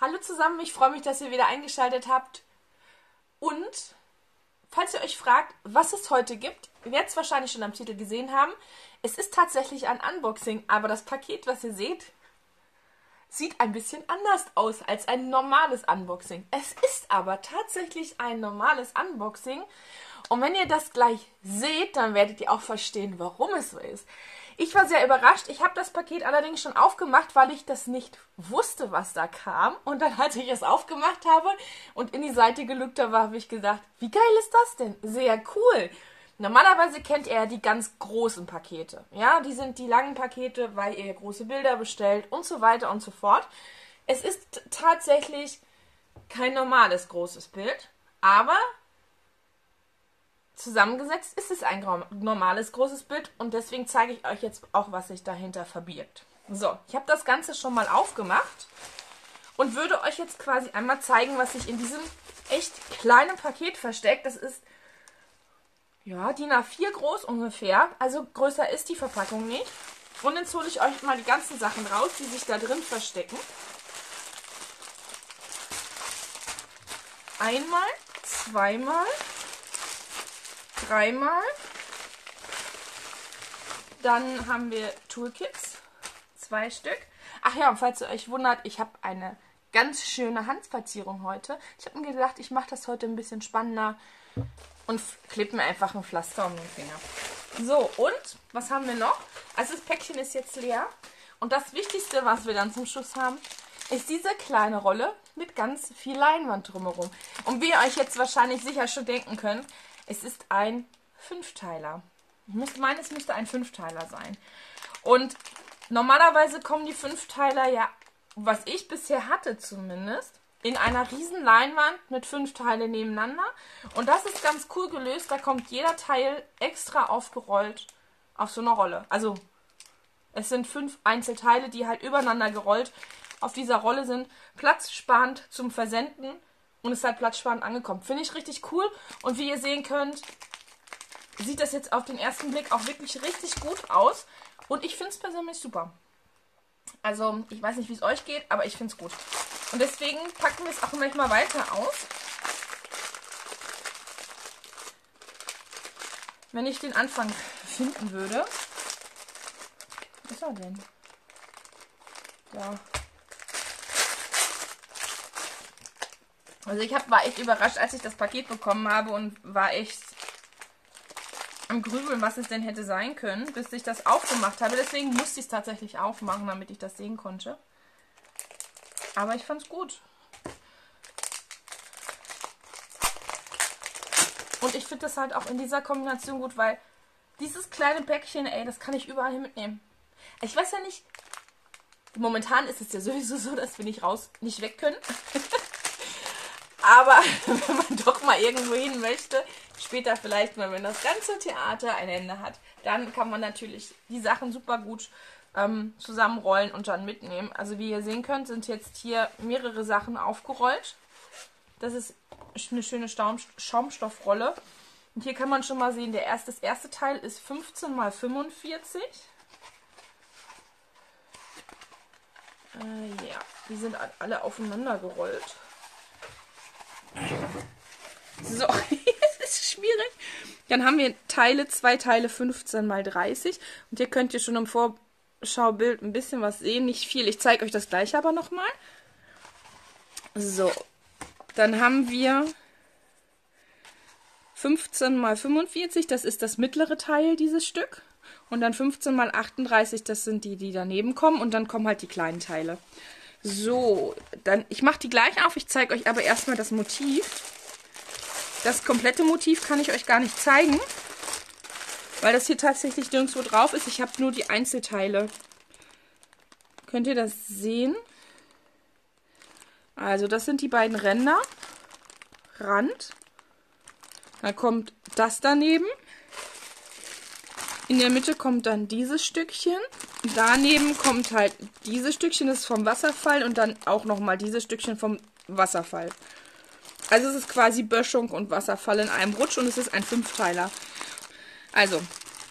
Hallo zusammen, ich freue mich, dass ihr wieder eingeschaltet habt. Und falls ihr euch fragt, was es heute gibt, ihr werdet es wahrscheinlich schon am Titel gesehen haben. Es ist tatsächlich ein Unboxing, aber das Paket, was ihr seht, sieht ein bisschen anders aus als ein normales Unboxing. Es ist aber tatsächlich ein normales Unboxing. Und wenn ihr das gleich seht, dann werdet ihr auch verstehen, warum es so ist. Ich war sehr überrascht. Ich habe das Paket allerdings schon aufgemacht, weil ich das nicht wusste, was da kam. Und dann, als ich es aufgemacht habe und in die Seite gelückt habe, habe ich gedacht, wie geil ist das denn? Sehr cool. Normalerweise kennt ihr ja die ganz großen Pakete. Ja, die sind die langen Pakete, weil ihr große Bilder bestellt und so weiter und so fort. Es ist tatsächlich kein normales großes Bild, aber zusammengesetzt ist es ein normales großes Bild und deswegen zeige ich euch jetzt auch, was sich dahinter verbirgt. So, ich habe das Ganze schon mal aufgemacht und würde euch jetzt quasi einmal zeigen, was sich in diesem echt kleinen Paket versteckt. Das ist ja DIN A4 groß ungefähr, also größer ist die Verpackung nicht. Und jetzt hole ich euch mal die ganzen Sachen raus, die sich da drin verstecken. Einmal, zweimal, dreimal. Dann haben wir Toolkits, 2 Stück. Ach ja, und falls ihr euch wundert, ich habe eine ganz schöne Handverzierung heute. Ich habe mir gedacht, ich mache das heute ein bisschen spannender und klebe mir einfach ein Pflaster um den Finger. So, und was haben wir noch? Also das Päckchen ist jetzt leer. Und das Wichtigste, was wir dann zum Schluss haben, ist diese kleine Rolle mit ganz viel Leinwand drumherum. Und wie ihr euch jetzt wahrscheinlich sicher schon denken könnt, es ist ein 5-Teiler. Ich meine, es müsste ein 5-Teiler sein. Und normalerweise kommen die 5-Teiler ja, was ich bisher hatte zumindest, in einer riesen Leinwand mit 5 Teile nebeneinander. Und das ist ganz cool gelöst. Da kommt jeder Teil extra aufgerollt auf so einer Rolle. Also es sind 5 Einzelteile, die halt übereinander gerollt auf dieser Rolle sind. Platzsparend zum Versenden und ist halt platzsparend angekommen. Finde ich richtig cool. Und wie ihr sehen könnt, sieht das jetzt auf den ersten Blick auch wirklich richtig gut aus. Und ich finde es persönlich super. Also, ich weiß nicht, wie es euch geht, aber ich finde es gut. Und deswegen packen wir es auch gleich mal weiter aus. Wenn ich den Anfang finden würde. Wo ist er denn? Ja. Also ich war echt überrascht, als ich das Paket bekommen habe und war echt am Grübeln, was es denn hätte sein können, bis ich das aufgemacht habe. Deswegen musste ich es tatsächlich aufmachen, damit ich das sehen konnte. Aber ich fand es gut. Und ich finde das halt auch in dieser Kombination gut, weil dieses kleine Päckchen, ey, das kann ich überall hin mitnehmen. Ich weiß ja nicht, momentan ist es ja sowieso so, dass wir nicht weg können. Aber wenn man doch mal irgendwo hin möchte, später vielleicht mal, wenn das ganze Theater ein Ende hat, dann kann man natürlich die Sachen super gut zusammenrollen und dann mitnehmen. Also wie ihr sehen könnt, sind jetzt hier mehrere Sachen aufgerollt. Das ist eine schöne Schaumstoffrolle. Und hier kann man schon mal sehen, das erste Teil ist 15 x 45. Ja, die sind alle aufeinander gerollt. So, das ist schwierig. Dann haben wir 2 Teile 15 x 30. Und hier könnt ihr schon im Vorschaubild ein bisschen was sehen. Nicht viel. Ich zeige euch das gleich aber nochmal. So, dann haben wir 15 x 45. Das ist das mittlere Teil, dieses Stück. Und dann 15 x 38. Das sind die daneben kommen. Und dann kommen halt die kleinen Teile. So, dann ich mache die gleich auf. Ich zeige euch aber erstmal das Motiv. Das komplette Motiv kann ich euch gar nicht zeigen, weil das hier tatsächlich nirgendwo drauf ist. Ich habe nur die Einzelteile. Könnt ihr das sehen? Also das sind die beiden Ränder. Rand. Dann kommt das daneben. In der Mitte kommt dann dieses Stückchen. Daneben kommt halt dieses Stückchen, das ist vom Wasserfall. Und dann auch nochmal dieses Stückchen vom Wasserfall. Also es ist quasi Böschung und Wasserfall in einem Rutsch und es ist ein 5-Teiler. Also,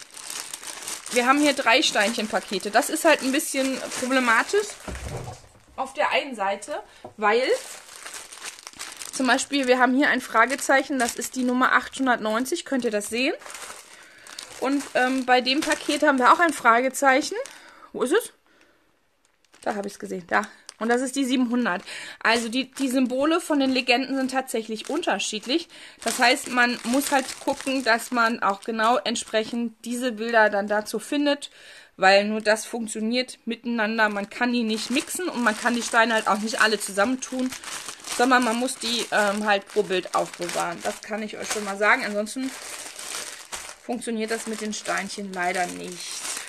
wir haben hier 3 Steinchenpakete. Das ist halt ein bisschen problematisch, auf der einen Seite, weil zum Beispiel wir haben hier ein Fragezeichen, das ist die Nummer 890, könnt ihr das sehen? Und bei dem Paket haben wir auch ein Fragezeichen. Wo ist es? Da habe ich es gesehen, da. Und das ist die 700. Also die Symbole von den Legenden sind tatsächlich unterschiedlich. Das heißt, man muss halt gucken, dass man auch genau entsprechend diese Bilder dann dazu findet, weil nur das funktioniert miteinander. Man kann die nicht mixen und man kann die Steine halt auch nicht alle zusammentun, sondern man muss die halt pro Bild aufbewahren. Das kann ich euch schon mal sagen. Ansonsten funktioniert das mit den Steinchen leider nicht.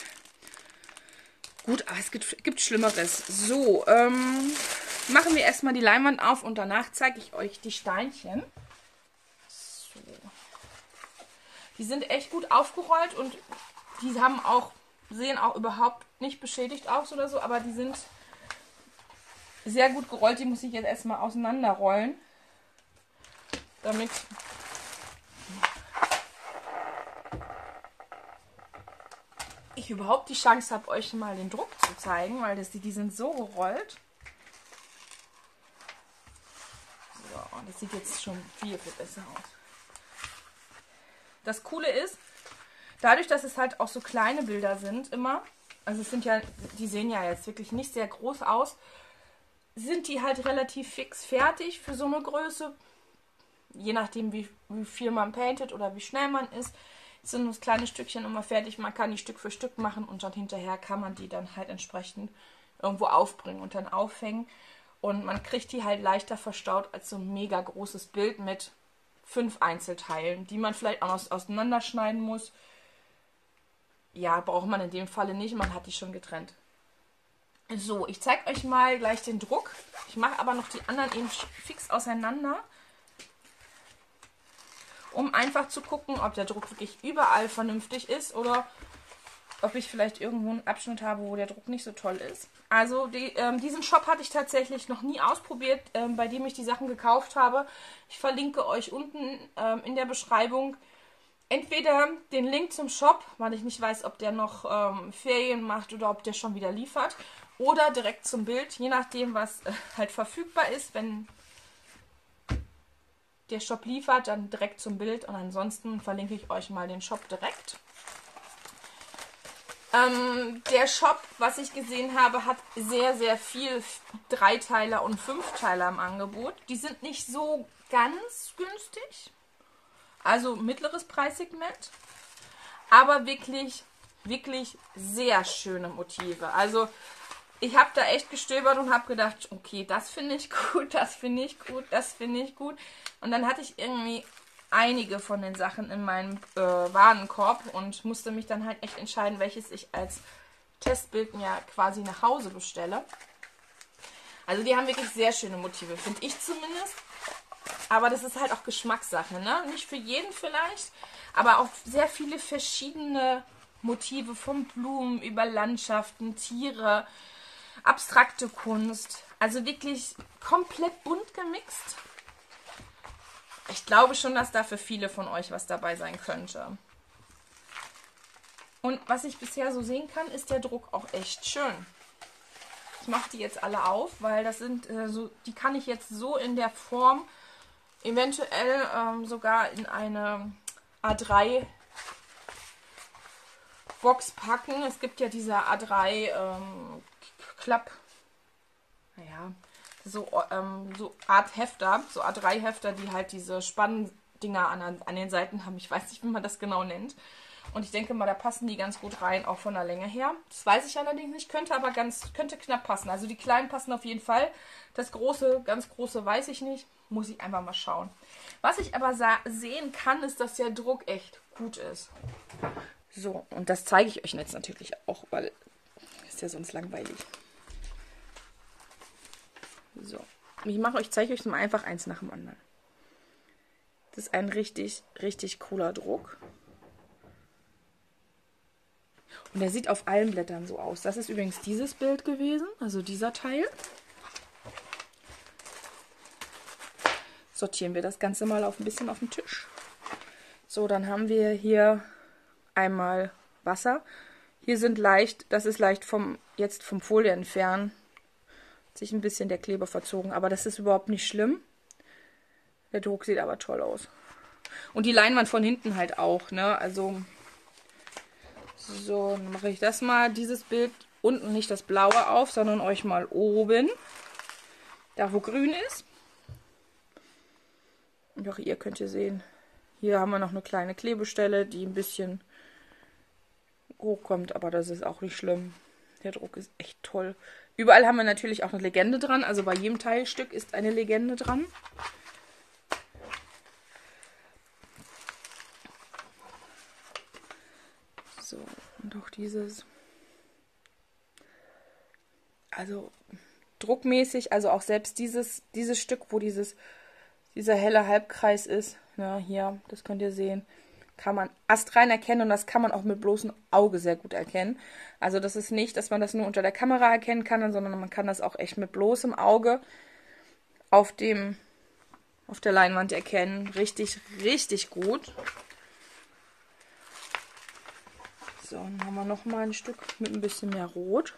Gut, aber es gibt Schlimmeres. So, machen wir erstmal die Leinwand auf und danach zeige ich euch die Steinchen. So. Die sind echt gut aufgerollt und die haben auch, sehen auch überhaupt nicht beschädigt aus oder so, aber die sind sehr gut gerollt. Die muss ich jetzt erstmal auseinanderrollen, damit ich überhaupt die Chance habe, euch mal den Druck zu zeigen, weil die sind so gerollt. So, das sieht jetzt schon viel, viel besser aus. Das Coole ist, dadurch, dass es halt auch so kleine Bilder sind immer, also es sind ja, die sehen ja jetzt wirklich nicht sehr groß aus, sind die halt relativ fix fertig für so eine Größe. Je nachdem, wie viel man paintet oder wie schnell man ist, sind das kleine Stückchen immer fertig. Man kann die Stück für Stück machen und dann hinterher kann man die dann halt entsprechend irgendwo aufbringen und dann aufhängen. Und man kriegt die halt leichter verstaut als so ein mega großes Bild mit 5 Einzelteilen, die man vielleicht auch noch auseinanderschneiden muss. Ja, braucht man in dem Falle nicht, man hat die schon getrennt. So, ich zeige euch mal gleich den Druck. Ich mache aber noch die anderen eben fix auseinander, um einfach zu gucken, ob der Druck wirklich überall vernünftig ist oder ob ich vielleicht irgendwo einen Abschnitt habe, wo der Druck nicht so toll ist. Also diesen Shop hatte ich tatsächlich noch nie ausprobiert, bei dem ich die Sachen gekauft habe. Ich verlinke euch unten in der Beschreibung entweder den Link zum Shop, weil ich nicht weiß, ob der noch Ferien macht oder ob der schon wieder liefert, oder direkt zum Bild, je nachdem, was halt verfügbar ist. Wenn der Shop liefert, dann direkt zum Bild und ansonsten verlinke ich euch mal den Shop direkt. Der Shop, was ich gesehen habe, hat sehr, sehr viel Dreiteiler und Fünfteiler im Angebot. Die sind nicht so ganz günstig, also mittleres Preissegment, aber wirklich, wirklich sehr schöne Motive. Also ich habe da echt gestöbert und habe gedacht, okay, das finde ich gut, das finde ich gut, das finde ich gut. Und dann hatte ich irgendwie einige von den Sachen in meinem Warenkorb und musste mich dann halt echt entscheiden, welches ich als Testbild mir quasi nach Hause bestelle. Also die haben wirklich sehr schöne Motive, finde ich zumindest. Aber das ist halt auch Geschmackssache, ne? Nicht für jeden vielleicht, aber auch sehr viele verschiedene Motive, von Blumen über Landschaften, Tiere, abstrakte Kunst. Also wirklich komplett bunt gemixt. Ich glaube schon, dass da für viele von euch was dabei sein könnte. Und was ich bisher so sehen kann, ist der Druck auch echt schön. Ich mache die jetzt alle auf, weil das sind die kann ich jetzt so in der Form eventuell sogar in eine A3 Box packen. Es gibt ja diese A3 Klapp, naja, so Art Hefter, so A3 Hefter, die halt diese Spanndinger an den Seiten haben. Ich weiß nicht, wie man das genau nennt. Und ich denke mal, da passen die ganz gut rein, auch von der Länge her. Das weiß ich allerdings nicht, könnte aber könnte knapp passen. Also die kleinen passen auf jeden Fall. Das große, ganz große weiß ich nicht. Muss ich einfach mal schauen. Was ich aber sehen kann, ist, dass der Druck echt gut ist. So, und das zeige ich euch jetzt natürlich auch, weil ist ja sonst langweilig. So, ich zeige euch mal einfach eins nach dem anderen. Das ist ein richtig, richtig cooler Druck. Und der sieht auf allen Blättern so aus. Das ist übrigens dieses Bild gewesen, also dieser Teil. Sortieren wir das Ganze mal ein bisschen auf den Tisch. So, dann haben wir hier einmal Wasser. Hier sind leicht, das ist leicht vom Folie entfernen, sich ein bisschen der Kleber verzogen. Aber das ist überhaupt nicht schlimm. Der Druck sieht aber toll aus. Und die Leinwand von hinten halt auch, ne? Also, so, dann mache ich das mal, dieses Bild unten nicht das blaue auf, sondern euch mal oben, da wo grün ist. Und auch ihr könnt ihr sehen, hier haben wir noch eine kleine Klebestelle, die ein bisschen hochkommt, aber das ist auch nicht schlimm. Der Druck ist echt toll. Überall haben wir natürlich auch eine Legende dran, also bei jedem Teilstück ist eine Legende dran. So, und auch dieses, also druckmäßig, also auch selbst dieses Stück, wo dieser helle Halbkreis ist, na, hier, das könnt ihr sehen, kann man astrein erkennen und das kann man auch mit bloßem Auge sehr gut erkennen. Also das ist nicht, dass man das nur unter der Kamera erkennen kann, sondern man kann das auch echt mit bloßem Auge auf der Leinwand erkennen. Richtig, richtig gut. So, dann haben wir nochmal ein Stück mit ein bisschen mehr Rot.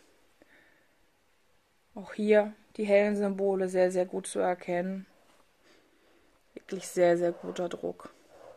Auch hier die hellen Symbole sehr, sehr gut zu erkennen. Wirklich sehr, sehr guter Druck.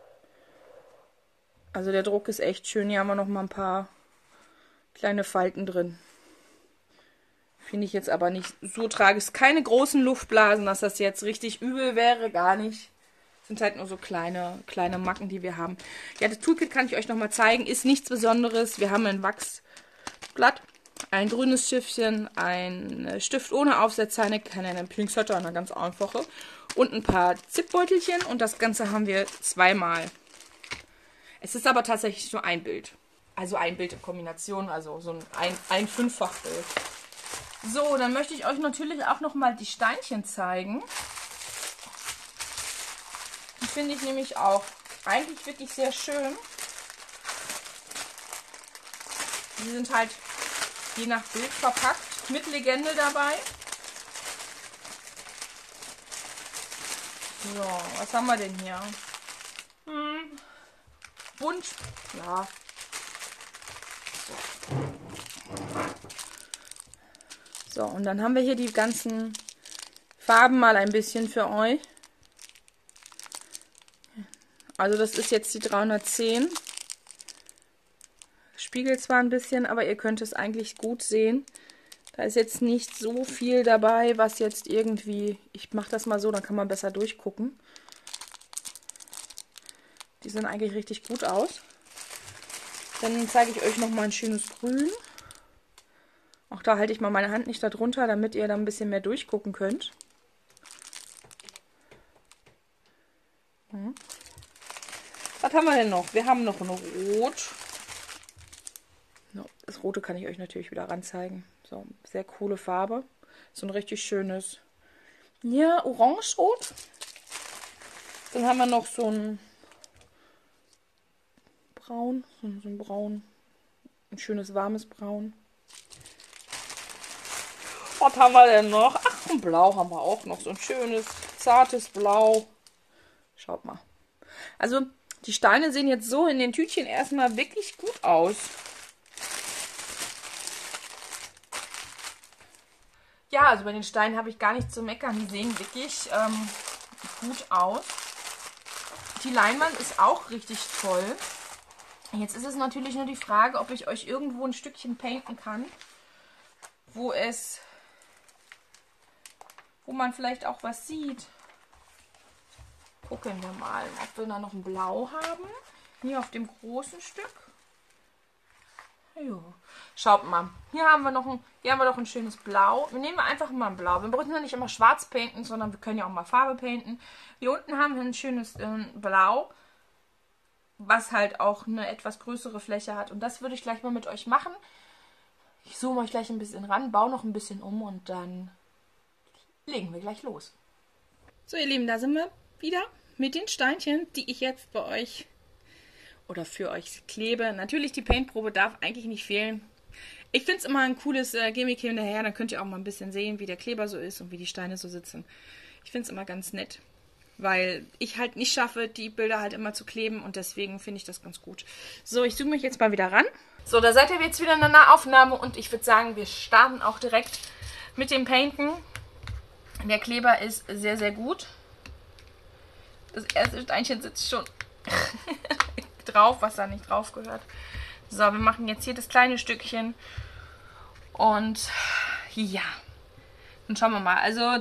Also der Druck ist echt schön. Hier haben wir noch mal ein paar kleine Falten drin. Finde ich jetzt aber nicht so tragisch. Keine großen Luftblasen, dass das jetzt richtig übel wäre. Gar nicht. Sind halt nur so kleine Macken, die wir haben. Ja, das Toolkit kann ich euch noch mal zeigen. Ist nichts Besonderes. Wir haben ein Wachsblatt, ein grünes Schiffchen, ein Stift ohne Aufsetzer, eine Pinzetter, eine ganz einfache. Und ein paar Zipbeutelchen. Und das Ganze haben wir zweimal. Es ist aber tatsächlich nur ein Bild. Also ein Bild in Kombination, also so ein Fünffachbild. So, dann möchte ich euch natürlich auch nochmal die Steinchen zeigen. Die finde ich nämlich auch eigentlich wirklich sehr schön. Die sind halt je nach Bild verpackt, mit Legende dabei. So, was haben wir denn hier? Bunt, ja. So, und dann haben wir hier die ganzen Farben mal ein bisschen für euch. Also das ist jetzt die 310. Spiegelt zwar ein bisschen, aber ihr könnt es eigentlich gut sehen. Da ist jetzt nicht so viel dabei, was jetzt irgendwie... Ich mache das mal so, dann kann man besser durchgucken. Die sehen eigentlich richtig gut aus. Dann zeige ich euch noch mal ein schönes Grün. Auch da halte ich mal meine Hand nicht darunter, damit ihr da ein bisschen mehr durchgucken könnt. Was haben wir denn noch? Wir haben noch ein Rot. Das Rote kann ich euch natürlich wieder ranzeigen. So, sehr coole Farbe. So ein richtig schönes, ja, Orange-Rot. Dann haben wir noch so ein Braun, so ein Braun, ein schönes warmes Braun. Was haben wir denn noch? Ach, ein Blau haben wir auch noch, so ein schönes, zartes Blau. Schaut mal. Also, die Steine sehen jetzt so in den Tütchen erstmal wirklich gut aus. Ja, also bei den Steinen habe ich gar nichts zu meckern. Die sehen wirklich gut aus. Die Leinwand ist auch richtig toll. Jetzt ist es natürlich nur die Frage, ob ich euch irgendwo ein Stückchen painten kann, wo man vielleicht auch was sieht. Gucken wir mal, ob wir da noch ein Blau haben. Hier auf dem großen Stück. Ja. Schaut mal, hier haben wir noch ein schönes Blau. Wir nehmen einfach mal ein Blau. Wir brauchen ja nicht immer schwarz painten, sondern wir können ja auch mal Farbe painten. Hier unten haben wir ein schönes Blau, was halt auch eine etwas größere Fläche hat. Und das würde ich gleich mal mit euch machen. Ich zoome euch gleich ein bisschen ran, baue noch ein bisschen um und dann legen wir gleich los. So ihr Lieben, da sind wir wieder mit den Steinchen, die ich jetzt bei euch oder für euch klebe. Natürlich, die Paintprobe darf eigentlich nicht fehlen. Ich finde es immer ein cooles Gimmick hinterher, dann könnt ihr auch mal ein bisschen sehen, wie der Kleber so ist und wie die Steine so sitzen. Ich finde es immer ganz nett, weil ich halt nicht schaffe, die Bilder halt immer zu kleben und deswegen finde ich das ganz gut. So, ich zoome mich jetzt mal wieder ran. So, da seid ihr jetzt wieder in der Nahaufnahme und ich würde sagen, wir starten auch direkt mit dem Painten. Der Kleber ist sehr, sehr gut. Das erste Steinchen sitzt schon drauf, was da nicht drauf gehört. So, wir machen jetzt hier das kleine Stückchen. Und ja, dann schauen wir mal. Also,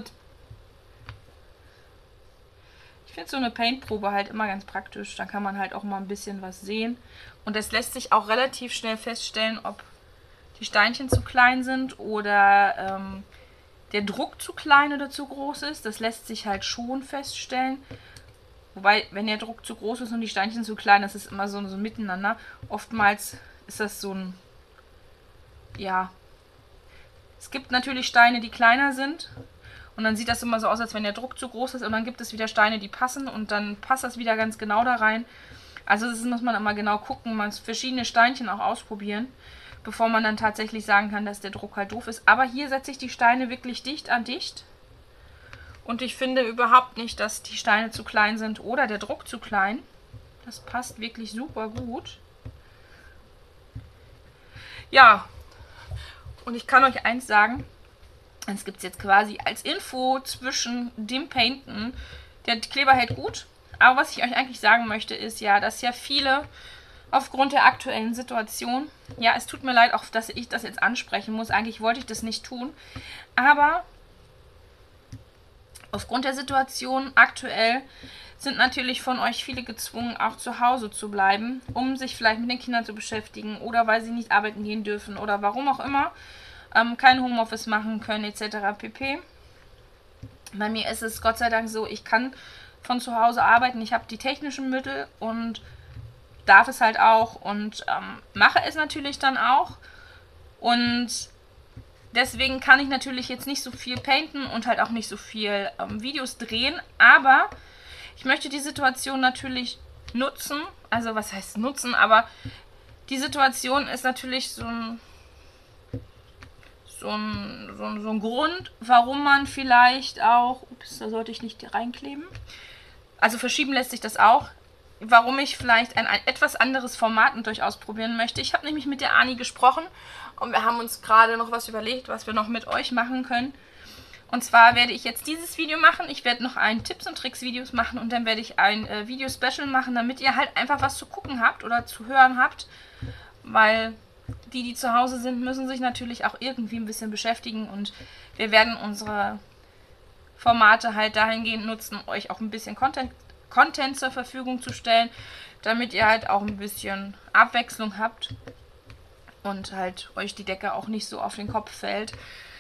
ich finde so eine Paintprobe halt immer ganz praktisch. Da kann man halt auch mal ein bisschen was sehen. Und es lässt sich auch relativ schnell feststellen, ob die Steinchen zu klein sind oder der Druck zu klein oder zu groß ist. Das lässt sich halt schon feststellen. Wobei, wenn der Druck zu groß ist und die Steinchen zu klein, das ist immer so miteinander. Oftmals ist das so ein, ja, es gibt natürlich Steine, die kleiner sind. Und dann sieht das immer so aus, als wenn der Druck zu groß ist. Und dann gibt es wieder Steine, die passen. Und dann passt das wieder ganz genau da rein. Also das muss man immer genau gucken. Man muss verschiedene Steinchen auch ausprobieren, bevor man dann tatsächlich sagen kann, dass der Druck halt doof ist. Aber hier setze ich die Steine wirklich dicht an dicht. Und ich finde überhaupt nicht, dass die Steine zu klein sind oder der Druck zu klein. Das passt wirklich super gut. Ja, und ich kann euch eins sagen, das gibt es jetzt quasi als Info zwischen dem Painten. Der Kleber hält gut, aber was ich euch eigentlich sagen möchte ist ja, dass ja viele aufgrund der aktuellen Situation, ja, es tut mir leid auch, dass ich das jetzt ansprechen muss, eigentlich wollte ich das nicht tun, aber aufgrund der Situation aktuell sind natürlich von euch viele gezwungen, auch zu Hause zu bleiben, um sich vielleicht mit den Kindern zu beschäftigen oder weil sie nicht arbeiten gehen dürfen oder warum auch immer, kein Homeoffice machen können etc. pp. Bei mir ist es Gott sei Dank so, ich kann von zu Hause arbeiten, ich habe die technischen Mittel und darf es halt auch und mache es natürlich dann auch und deswegen kann ich natürlich jetzt nicht so viel painten und halt auch nicht so viel Videos drehen, aber ich möchte die Situation natürlich nutzen, also was heißt nutzen, aber die Situation ist natürlich so ein Grund, warum man vielleicht auch, ups, da sollte ich nicht reinkleben, also verschieben lässt sich das auch, warum ich vielleicht ein etwas anderes Format mit euch ausprobieren möchte. Ich habe nämlich mit der Ani gesprochen und wir haben uns gerade noch was überlegt, was wir noch mit euch machen können. Und zwar werde ich jetzt dieses Video machen, ich werde noch ein Tipps- und Tricks-Videos machen und dann werde ich ein Video-Special machen, damit ihr halt einfach was zu gucken habt oder zu hören habt, weil die zu Hause sind, müssen sich natürlich auch irgendwie ein bisschen beschäftigen und wir werden unsere Formate halt dahingehend nutzen, euch auch ein bisschen Content zur Verfügung zu stellen, damit ihr halt auch ein bisschen Abwechslung habt und halt euch die Decke auch nicht so auf den Kopf fällt.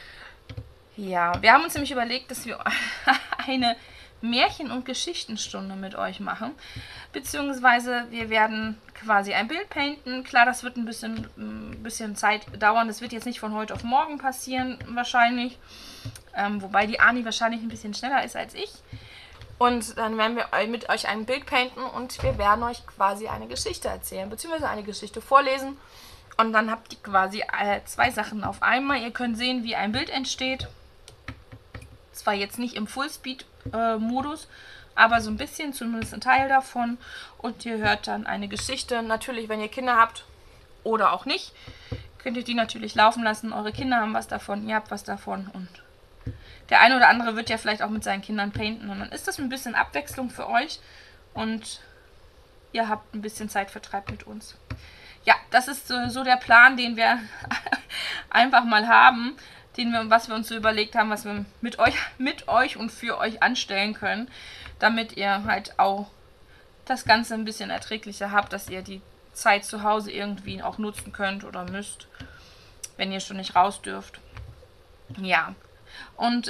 Ja, wir haben uns nämlich überlegt, dass wir eine Märchen- und Geschichtenstunde mit euch machen, beziehungsweise wir werden quasi ein Bild painten. Klar, das wird ein bisschen Zeit dauern, das wird jetzt nicht von heute auf morgen passieren wahrscheinlich, wobei die Ani wahrscheinlich ein bisschen schneller ist als ich. Und dann werden wir mit euch ein Bild painten und wir werden euch quasi eine Geschichte erzählen, beziehungsweise eine Geschichte vorlesen. Und dann habt ihr quasi zwei Sachen auf einmal. Ihr könnt sehen, wie ein Bild entsteht. Zwar jetzt nicht im Fullspeed-Modus, aber so ein bisschen, zumindest ein Teil davon. Und ihr hört dann eine Geschichte. Natürlich, wenn ihr Kinder habt oder auch nicht, könnt ihr die natürlich laufen lassen. Eure Kinder haben was davon, ihr habt was davon und der eine oder andere wird ja vielleicht auch mit seinen Kindern painten und dann ist das ein bisschen Abwechslung für euch und ihr habt ein bisschen Zeitvertreib mit uns. Ja, das ist so der Plan, den wir einfach mal haben, was wir uns so überlegt haben, was wir mit euch und für euch anstellen können, damit ihr halt auch das Ganze ein bisschen erträglicher habt, dass ihr die Zeit zu Hause irgendwie auch nutzen könnt oder müsst, wenn ihr schon nicht raus dürft. Ja. Und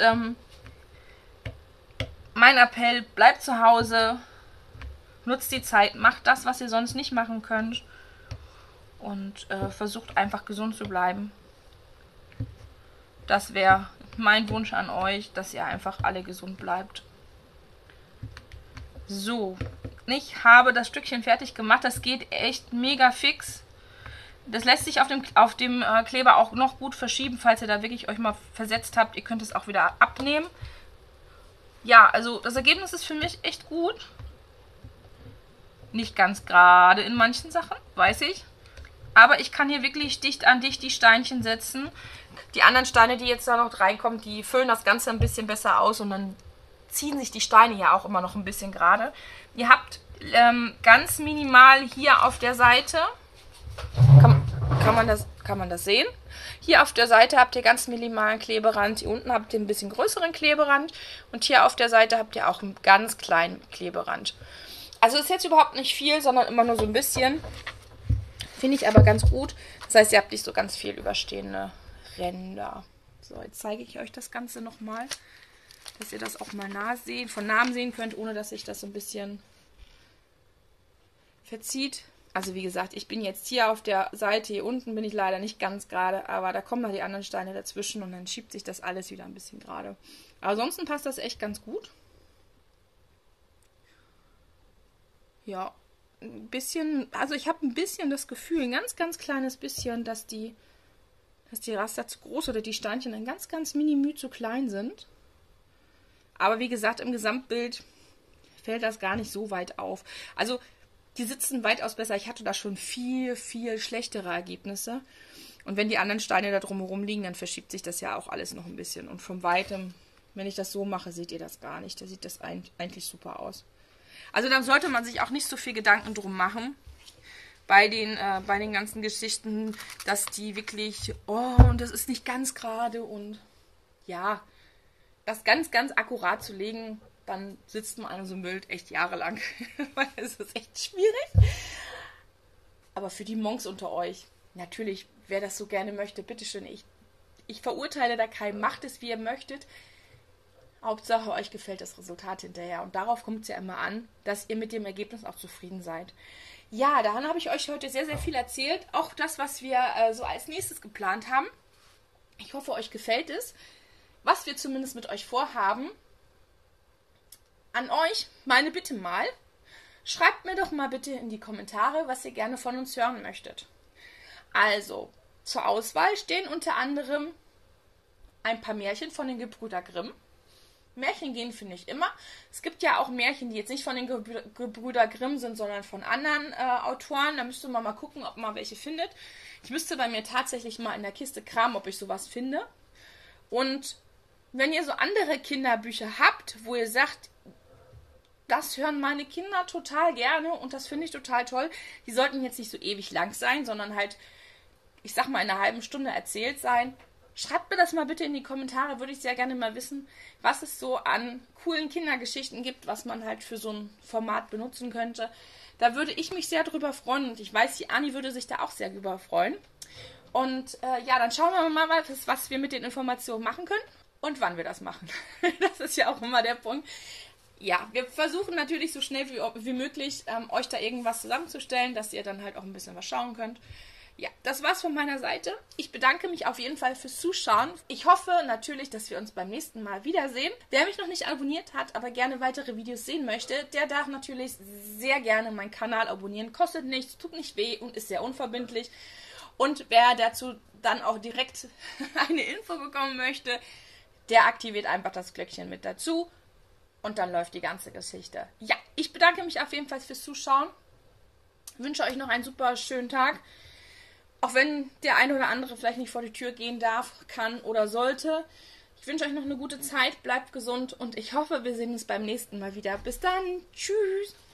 mein Appell, bleibt zu Hause, nutzt die Zeit, macht das, was ihr sonst nicht machen könnt und versucht einfach gesund zu bleiben. Das wäre mein Wunsch an euch, dass ihr einfach alle gesund bleibt. So, ich habe das Stückchen fertig gemacht, das geht echt mega fix. Das lässt sich auf dem Kleber auch noch gut verschieben, falls ihr da wirklich euch mal versetzt habt. Ihr könnt es auch wieder abnehmen. Ja, also das Ergebnis ist für mich echt gut. Nicht ganz gerade in manchen Sachen, weiß ich. Aber ich kann hier wirklich dicht an dicht die Steinchen setzen. Die anderen Steine, die jetzt da noch reinkommen, die füllen das Ganze ein bisschen besser aus und dann ziehen sich die Steine ja auch immer noch ein bisschen gerade. Ihr habt ganz minimal hier auf der Seite, kann man das sehen? Hier auf der Seite habt ihr ganz minimalen Kleberand, hier unten habt ihr ein bisschen größeren Kleberand und hier auf der Seite habt ihr auch einen ganz kleinen Kleberand. Also ist jetzt überhaupt nicht viel, sondern immer nur so ein bisschen. Finde ich aber ganz gut. Das heißt, ihr habt nicht so ganz viel überstehende Ränder. So, jetzt zeige ich euch das Ganze nochmal, dass ihr das auch mal von Nahen sehen könnt, ohne dass sich das so ein bisschen verzieht. Also wie gesagt, ich bin jetzt hier auf der Seite, hier unten bin ich leider nicht ganz gerade, aber da kommen noch die anderen Steine dazwischen und dann schiebt sich das alles wieder ein bisschen gerade. Aber ansonsten passt das echt ganz gut. Ja, ein bisschen, also ich habe ein bisschen das Gefühl, ein ganz, ganz kleines bisschen, dass die Raster zu groß oder die Steinchen ein ganz, ganz mini zu klein sind. Aber wie gesagt, im Gesamtbild fällt das gar nicht so weit auf. Also die sitzen weitaus besser. Ich hatte da schon viel, viel schlechtere Ergebnisse. Und wenn die anderen Steine da drumherum liegen, dann verschiebt sich das ja auch alles noch ein bisschen. Und von Weitem, wenn ich das so mache, seht ihr das gar nicht. Da sieht das eigentlich super aus. Also da sollte man sich auch nicht so viel Gedanken drum machen bei den ganzen Geschichten, dass die wirklich, oh, und das ist nicht ganz gerade und ja, das ganz, ganz akkurat zu legen, dann sitzt man an so einem Bild echt jahrelang, weil es ist echt schwierig. Aber für die Monks unter euch, natürlich, wer das so gerne möchte, bitteschön, ich verurteile da keinen, macht es, wie ihr möchtet. Hauptsache, euch gefällt das Resultat hinterher. Und darauf kommt es ja immer an, dass ihr mit dem Ergebnis auch zufrieden seid. Ja, daran habe ich euch heute sehr, sehr viel erzählt. Auch das, was wir so als nächstes geplant haben. Ich hoffe, euch gefällt es. Was wir zumindest mit euch vorhaben. An euch meine Bitte mal. Schreibt mir doch mal bitte in die Kommentare, was ihr gerne von uns hören möchtet. Also, zur Auswahl stehen unter anderem ein paar Märchen von den Gebrüder Grimm. Märchen gehen finde ich immer. Es gibt ja auch Märchen, die jetzt nicht von den Gebrüder Grimm sind, sondern von anderen Autoren. Da müsste man mal gucken, ob man welche findet. Ich müsste bei mir tatsächlich mal in der Kiste kramen, ob ich sowas finde. Und wenn ihr so andere Kinderbücher habt, wo ihr sagt, das hören meine Kinder total gerne und das finde ich total toll. Die sollten jetzt nicht so ewig lang sein, sondern halt, ich sag mal, in einer halben Stunde erzählt sein. Schreibt mir das mal bitte in die Kommentare, würde ich sehr gerne mal wissen, was es so an coolen Kindergeschichten gibt, was man halt für so ein Format benutzen könnte. Da würde ich mich sehr drüber freuen und ich weiß, die Anni würde sich da auch sehr drüber freuen. Und ja, dann schauen wir mal, was wir mit den Informationen machen können und wann wir das machen. Das ist ja auch immer der Punkt. Ja, wir versuchen natürlich so schnell wie möglich, euch da irgendwas zusammenzustellen, dass ihr dann halt auch ein bisschen was schauen könnt. Ja, das war's von meiner Seite. Ich bedanke mich auf jeden Fall fürs Zuschauen. Ich hoffe natürlich, dass wir uns beim nächsten Mal wiedersehen. Wer mich noch nicht abonniert hat, aber gerne weitere Videos sehen möchte, der darf natürlich sehr gerne meinen Kanal abonnieren. Kostet nichts, tut nicht weh und ist sehr unverbindlich. Und wer dazu dann auch direkt eine Info bekommen möchte, der aktiviert einfach das Glöckchen mit dazu. Und dann läuft die ganze Geschichte. Ja, ich bedanke mich auf jeden Fall fürs Zuschauen. Wünsche euch noch einen super schönen Tag. Auch wenn der eine oder andere vielleicht nicht vor die Tür gehen darf, kann oder sollte. Ich wünsche euch noch eine gute Zeit, bleibt gesund und ich hoffe, wir sehen uns beim nächsten Mal wieder. Bis dann, tschüss!